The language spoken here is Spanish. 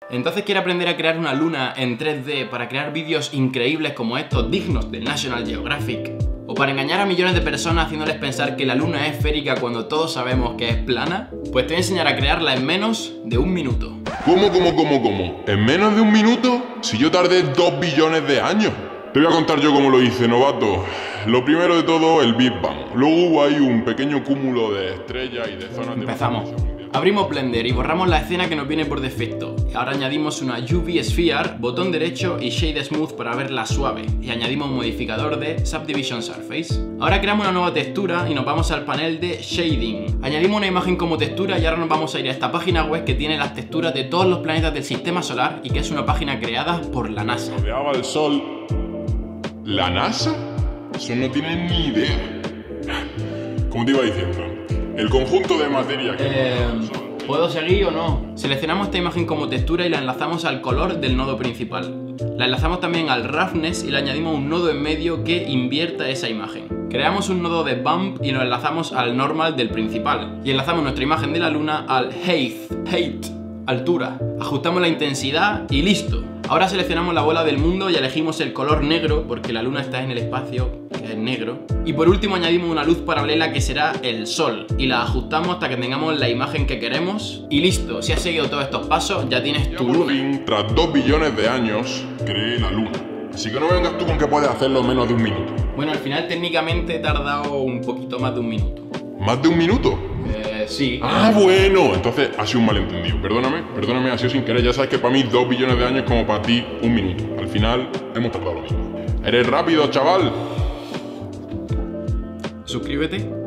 Entonces, ¿quiere aprender a crear una luna en 3D para crear vídeos increíbles como estos, dignos del National Geographic? ¿O para engañar a millones de personas haciéndoles pensar que la luna es esférica cuando todos sabemos que es plana? Pues te voy a enseñar a crearla en menos de un minuto. ¿Cómo? ¿En menos de un minuto? Si yo tardé 2 billones de años. Te voy a contar yo cómo lo hice, novato. Lo primero de todo, el Big Bang. Luego hubo ahí un pequeño cúmulo de estrellas y de zonas de... Empezamos. Abrimos Blender y borramos la escena que nos viene por defecto. Ahora añadimos una UV Sphere, botón derecho y Shade Smooth para verla suave. Y añadimos un modificador de Subdivision Surface. Ahora creamos una nueva textura y nos vamos al panel de Shading. Añadimos una imagen como textura y ahora nos vamos a ir a esta página web que tiene las texturas de todos los planetas del sistema solar y que es una página creada por la NASA. Rodeaba el Sol. ¿La NASA? Eso no tienen ni idea. Como te iba diciendo, el conjunto de materia que... ¿Puedo seguir o no? Seleccionamos esta imagen como textura y la enlazamos al color del nodo principal. La enlazamos también al roughness y le añadimos un nodo en medio que invierta esa imagen. Creamos un nodo de bump y lo enlazamos al normal del principal. Y enlazamos nuestra imagen de la luna al height, altura. Ajustamos la intensidad y listo. Ahora seleccionamos la bola del mundo y elegimos el color negro porque la luna está en el espacio, que es negro. Y por último añadimos una luz paralela que será el sol y la ajustamos hasta que tengamos la imagen que queremos y listo. Si has seguido todos estos pasos ya tienes tu luna. Por fin, tras 2 billones de años, creé la luna. Así que no vengas tú con que puedes hacerlo en menos de un minuto. Bueno, al final técnicamente he tardado un poquito más de un minuto. ¿Más de un minuto? Sí. Ah, bueno, entonces ha sido un malentendido. Perdóname, ha sido sin querer. Ya sabes que para mí 2 billones de años es como para ti un minuto. Al final hemos tardado lo mismo. ¡Eres rápido, chaval! Suscríbete.